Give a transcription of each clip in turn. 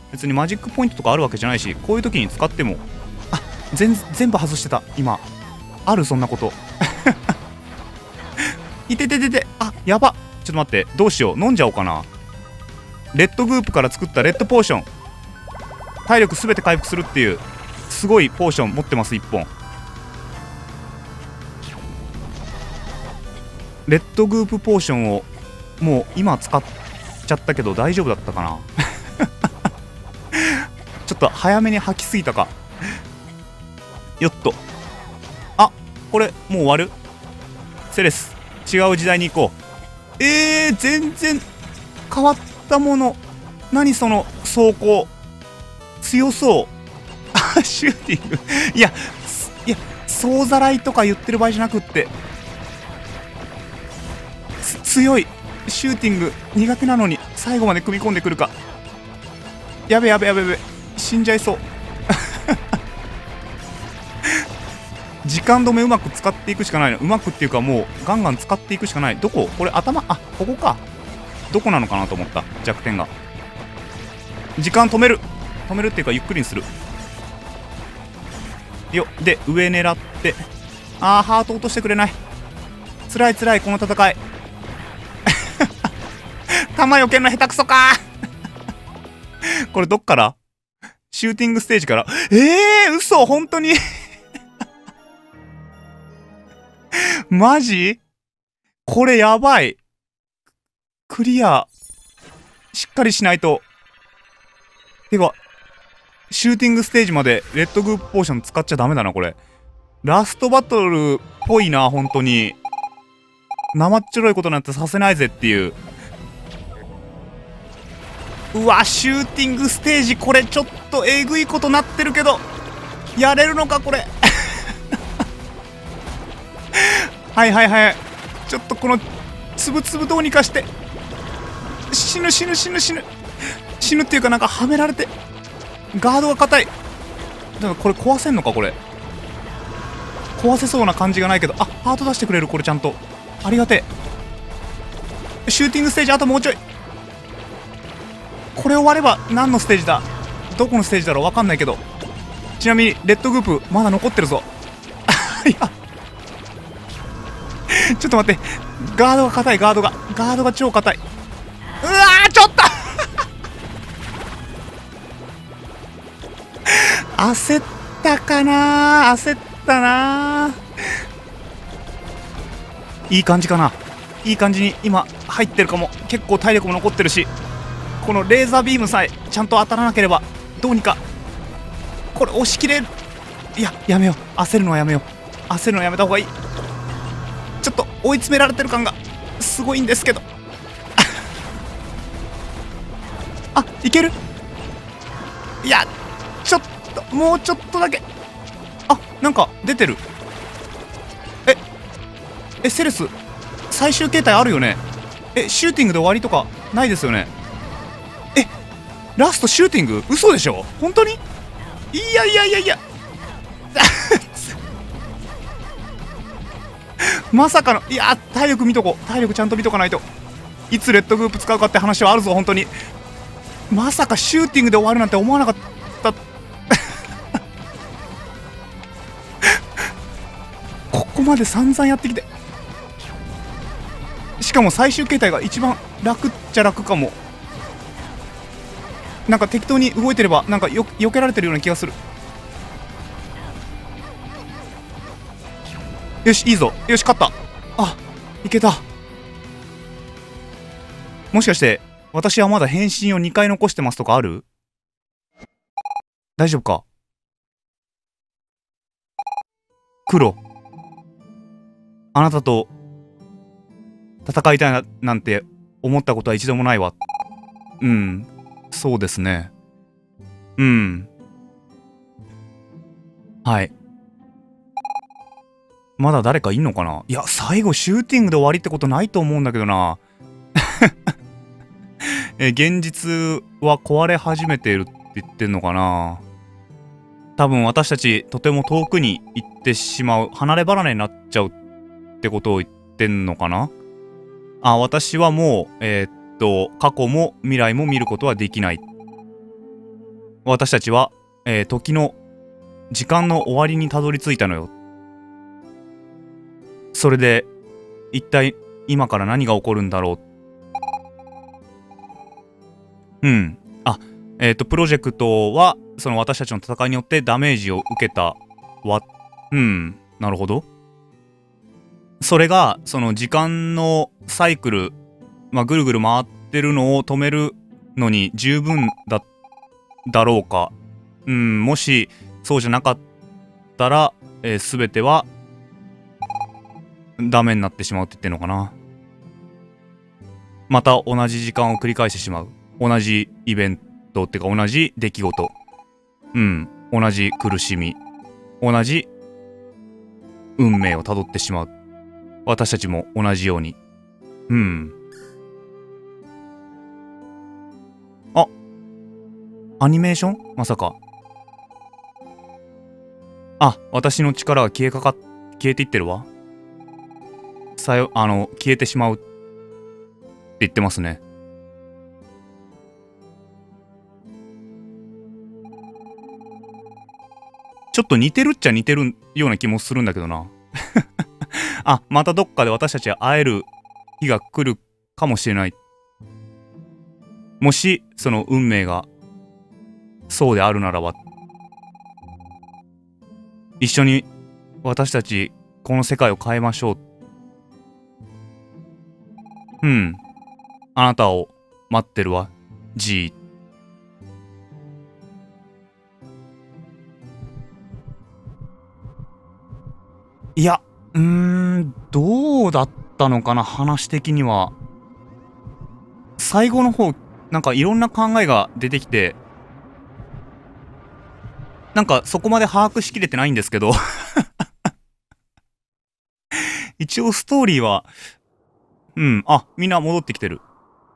別にマジックポイントとかあるわけじゃないし、こういう時に使っても。あ、全部外してた今。あるそんなこといてててて。あ、やば。ちょっと待って、どうしよう。飲んじゃおうかな。レッドグープから作ったレッドポーション、体力すべて回復するっていうすごいポーション持ってます。1本レッドグープポーションをもう今使っちゃったけど大丈夫だったかなちょっと早めに吐きすぎたか。よっと。あ、これもう終わる。セレス、違う時代に行こう。全然変わったもの。何その装甲強そう。あ、シューティングいや総ざらいとか言ってる場合じゃなくって、強い。シューティング苦手なのに最後まで組み込んでくるか。やべ死んじゃいそう時間止めうまく使っていくしかないの。うまくっていうかもうガンガン使っていくしかない。どここれ頭、あ、ここか。どこなのかなと思った。弱点が。時間止めるっていうかゆっくりにするよ。で上狙って、ハート落としてくれない。つらいこの戦い弾よけんの下手くそかこれどっから？シューティングステージから。嘘、本当にマジ？これやばい。クリアしっかりしないと。てかシューティングステージまでレッドグープポーション使っちゃダメだなこれ。ラストバトルっぽいな。本当に生っちょろいことなんてさせないぜっていう。うわ、シューティングステージこれちょっとえぐいことなってるけどやれるのかこれはいちょっとこのつぶつぶどうにかして死ぬっていうかなんかはめられてガードが硬い。だからこれ壊せんのか。これ壊せそうな感じがないけど、あ、ハート出してくれる。これちゃんとありがてえ。シューティングステージあともうちょい。これ終われば何のステージだ、どこのステージだろう、わかんないけど。ちなみにレッドグープまだ残ってるぞいやちょっと待って、ガードが硬い。ガードが超硬い。うわー、ちょっと焦ったかな。焦ったな。いい感じかな。いい感じに今入ってるかも。結構体力も残ってるし、このレーザービームさえちゃんと当たらなければどうにかこれ押し切れる。いや、やめよう。焦るのはやめよう。焦るのはやめた方がいい。ちょっと追い詰められてる感がすごいんですけどあ、いける。いや、ちょっともうちょっとだけ。あ、なんか出てる。セレス最終形態あるよね。シューティングで終わりとかないですよね。ラストシューティング？嘘でしょ？本当に？いやまさかの。いや、体力見とこう。体力ちゃんと見とかないと。いつレッドグープ使うかって話はあるぞ。本当にまさかシューティングで終わるなんて思わなかったここまで散々やってきて、しかも最終形態が一番楽っちゃ楽かも。なんか適当に動いてればなんか避けられてるような気がする。よし、いいぞ。よし、勝った。あ、いけた。もしかして私はまだ変身を2回残してますとかある？大丈夫か？黒、あなたと戦いたいななんて思ったことは一度もないわ。うん、そうですね。うん。はい。まだ誰かいんのかな。いや、最後シューティングで終わりってことないと思うんだけどな現実は壊れ始めているって言ってんのかな。多分私たちとても遠くに行ってしまう、離れ離れになっちゃうってことを言ってんのかな。あ、私はもう過去も未来も見ることはできない。 私たちは、時の時間の終わりにたどり着いたのよ。それで一体今から何が起こるんだろう。プロジェクトはその私たちの戦いによってダメージを受けたなるほど。それがその時間のサイクル、ぐるぐる回ってるのを止めるのに十分だろうか。もしそうじゃなかったら、全てはダメになってしまうって言ってんのかな。また同じ時間を繰り返してしまう。同じイベントってか同じ出来事。同じ苦しみ。同じ運命をたどってしまう。私たちも同じように。あ、アニメーション？まさか。私の力が消えていってるわ。消えてしまうって言ってますね。ちょっと似てるっちゃ似てるような気もするんだけどな。またどっかで私たちは会える日が来るかもしれない。もし、その運命がそうであるならば、一緒に私たちこの世界を変えましょう。あなたを待ってるわ、G。いや、どうだったのかな、話的には。最後の方、なんかいろんな考えが出てきて、なんかそこまで把握しきれてないんですけど一応ストーリーは、みんな戻ってきてる。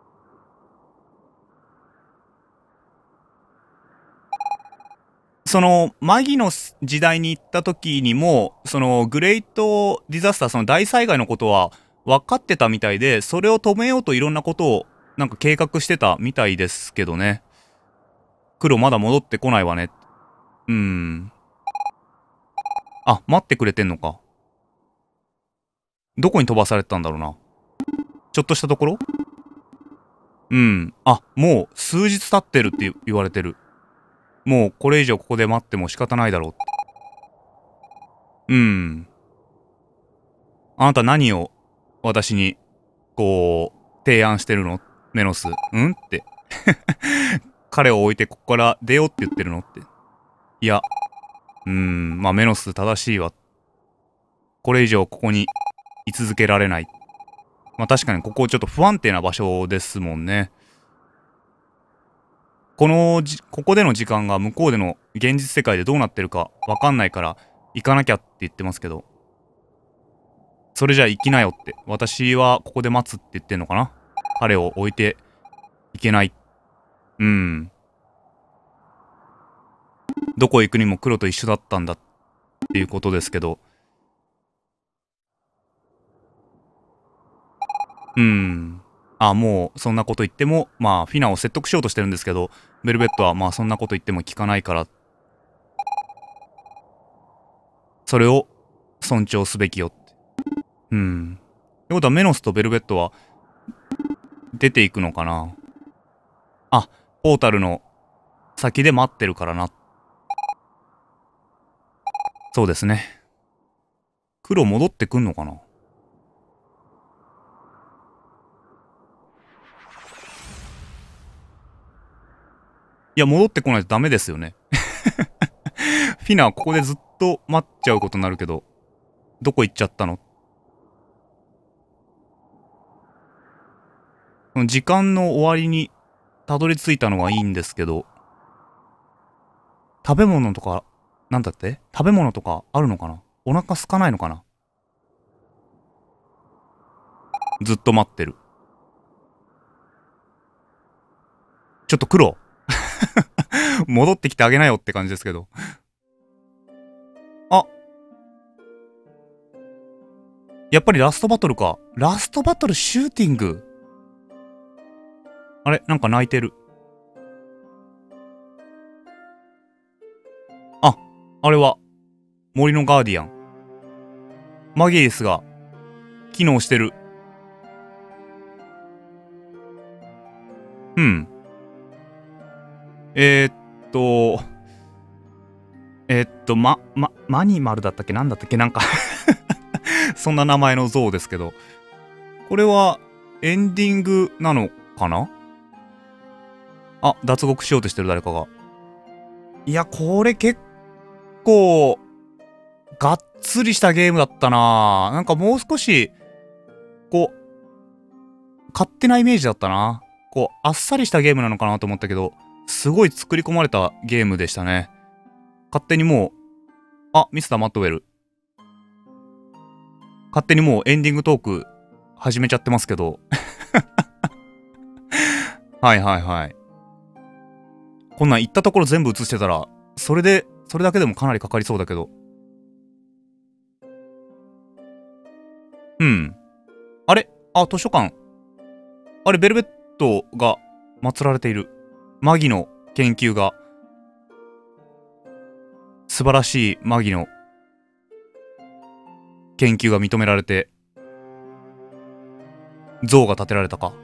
そのマギの時代に行った時にもそのグレイトディザスター、その大災害のことは分かってたみたいで、それを止めようといろんなことをなんか計画してたみたいですけどね。黒まだ戻ってこないわね。待ってくれてんのか。どこに飛ばされてたんだろうな。ちょっとしたところ？もう数日経ってるって言われてる。もうこれ以上ここで待っても仕方ないだろう。あなた何を私にこう提案してるの？メノス。って彼を置いてここから出ようって言ってるのって。いや、メノス正しいわ。これ以上ここに居続けられない。確かにここちょっと不安定な場所ですもんね。ここでの時間が向こうでの現実世界でどうなってるかわかんないから行かなきゃって言ってますけど。それじゃあ行きなよって。私はここで待つって言ってんのかな。彼を置いていけない。どこ行くにも黒と一緒だったんだっていうことですけど。もうそんなこと言っても、フィナを説得しようとしてるんですけど、ベルベットはそんなこと言っても聞かないから、それを尊重すべきよって。ってことはメノスとベルベットは出ていくのかな。ポータルの先で待ってるからな。そうですね。黒戻ってくんのかな。いや、戻ってこないとダメですよね。フィナはここでずっと待っちゃうことになるけど、どこ行っちゃったの？時間の終わりにたどり着いたのはいいんですけど、食べ物とか、なんだって？食べ物とかあるのかな？お腹空かないのかな？ずっと待ってる。ちょっと黒戻ってきてあげなよって感じですけど。やっぱりラストバトルか。ラストバトルシューティング。あれなんか泣いてる。 あれは森のガーディアン。マギリスが機能してる。うん。マニマルだったっけ、なんだったっけ、なんかそんな名前の像ですけど。これはエンディングなのかな。あ、脱獄しようとしてる誰かが。いや、これ結構、がっつりしたゲームだったな。なんかもう少し、こう、勝手なイメージだったな。こう、あっさりしたゲームなのかなと思ったけど、すごい作り込まれたゲームでしたね。勝手にもう、あ、ミスター・マットウェル。勝手にもうエンディングトーク始めちゃってますけど。はいはいはい。こんなん行ったところ全部映してたら、それだけでもかなりかかりそうだけど。うん。あれ、あ、図書館。あれ、ベルベットが祀られている。マギの研究が。素晴らしいマギの研究が認められて、像が建てられたか。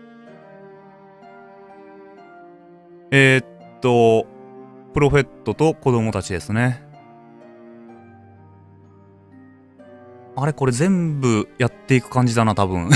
プロフェットと子供たちですね。あれ、これ全部やっていく感じだな、多分。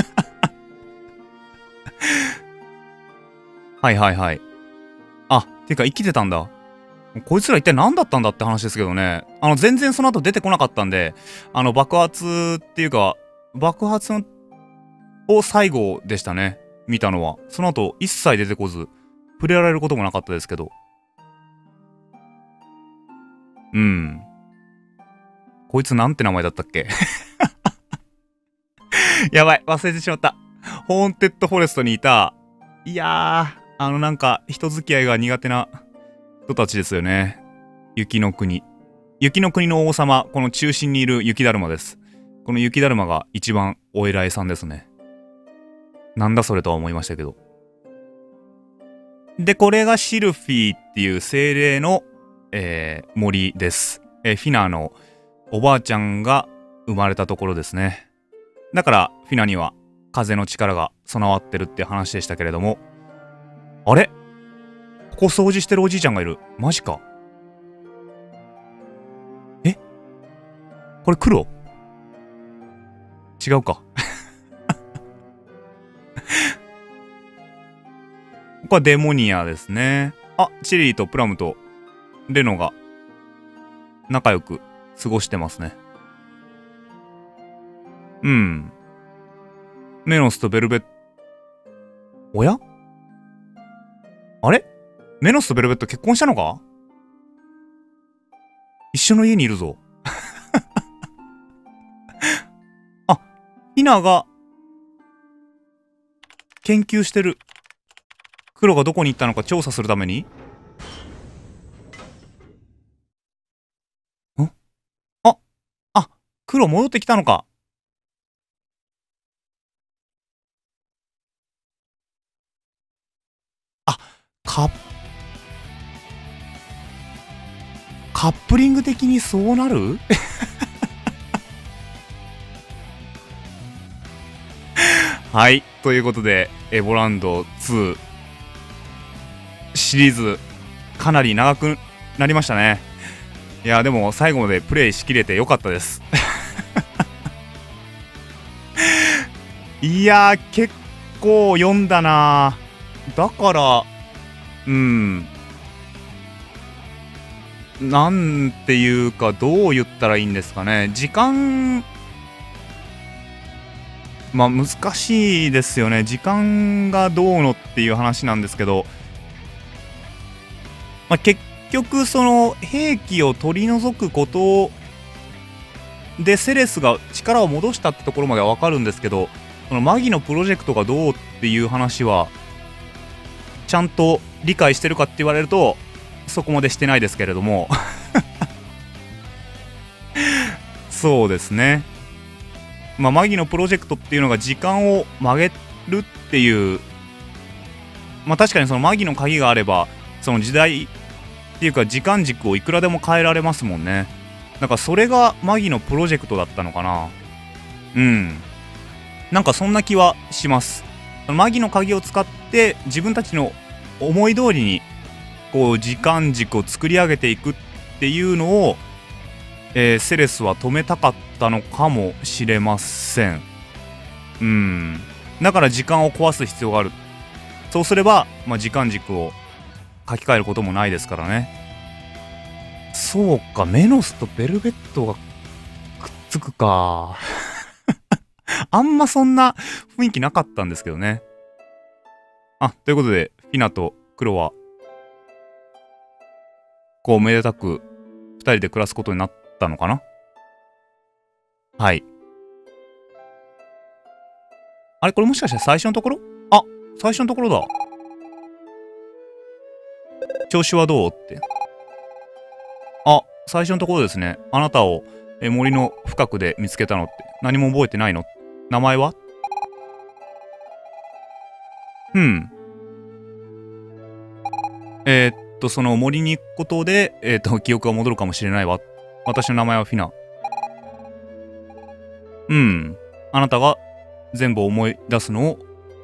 はいはいはい。あ、てか生きてたんだ。こいつら一体何だったんだって話ですけどね。全然その後出てこなかったんで、爆発っていうか、爆発を最後でしたね。見たのは。その後一切出てこず、触れられることもなかったですけど。うん。こいつなんて名前だったっけ。やばい、忘れてしまった。ホーンテッドフォレストにいた、いやー、なんか、人付き合いが苦手な人たちですよね。雪の国。雪の国の王様、この中心にいる雪だるまです。この雪だるまが一番お偉いさんですね。なんだそれとは思いましたけど。で、これがシルフィーっていう精霊の、森です。フィナのおばあちゃんが生まれたところですね。だからフィナには風の力が備わってるって話でしたけれども、あれ、ここ掃除してるおじいちゃんがいる。マジか。え、これ黒？違うか。ここはデモニアですね。あ、チリーとプラムとレノが仲良く過ごしてますね。うん。メノスとベルベット。おや？あれ？メノスとベルベット結婚したのか？一緒の家にいるぞ。あ、ヒナが研究してる。黒がどこに行ったのか調査するために？ん？あ、黒戻ってきたのか。あ、カップリング的にそうなる？はい。ということで、エボランド2シリーズかなり長くなりましたね。いや、でも最後までプレイしきれてよかったです。いやー、結構読んだな。だから、なんていうか、どう言ったらいいんですかね。時間、まあ難しいですよね。時間がどうのっていう話なんですけど、まあ、結局その兵器を取り除くことでセレスが力を戻したってところまでは分かるんですけど、そのマギのプロジェクトがどうっていう話はちゃんと理解してるかって言われるとそこまでしてないですけれども。そうですね。まあマギのプロジェクトっていうのが時間を曲げるっていう、まあ確かにそのマギの鍵があればその時代っていうか時間軸をいくらでも変えられますもんね。なんかそれがマギのプロジェクトだったのかな。なんかそんな気はします。マギの鍵を使って自分たちの思い通りにこう時間軸を作り上げていくっていうのを、セレスは止めたかったのかもしれません。だから時間を壊す必要がある。そうすれば、時間軸を書き換えることもないですからね。そうか、メノスとベルベットがくっつくか。あんまそんな雰囲気なかったんですけどね。ということで、フィナとクロは、こう、めでたく、二人で暮らすことになったのかな。はい。あれこれもしかして最初のところ？最初のところだ。調子はどうって。最初のところですね。あなたを森の深くで見つけたのって。何も覚えてないの？名前は？その森に行くことで、記憶が戻るかもしれないわ。私の名前はフィナ。あなたが全部思い出すのを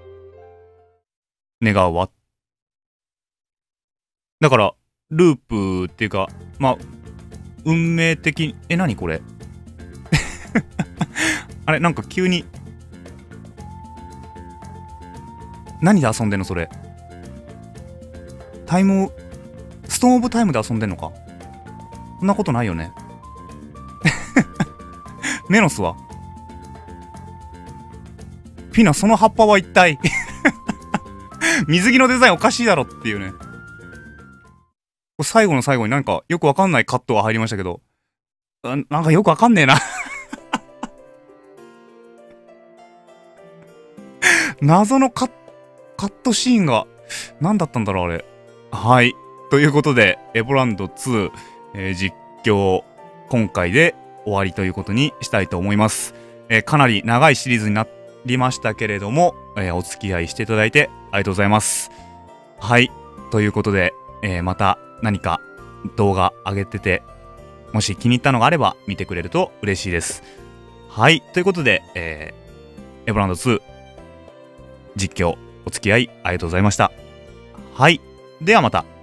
願うわ。だから、ループっていうか、運命的、何これあれなんか急に、何で遊んでんのそれ。ストーンオブタイムで遊んでんのか。そんなことないよね。メノスはフィナ、その葉っぱは一体水着のデザインおかしいだろっていうね。最後の最後になんかよくわかんないカットが入りましたけど、なんかよくわかんねえな謎のカットシーンが何だったんだろうあれ。はい。ということで、エボランド2、実況今回で終わりということにしたいと思います。かなり長いシリーズになりましたけれども、お付き合いしていただいてありがとうございます。はい。ということで、また何か動画上げてて、もし気に入ったのがあれば見てくれると嬉しいです。はい。ということで、エボランド2実況お付き合いありがとうございました。はい。ではまた。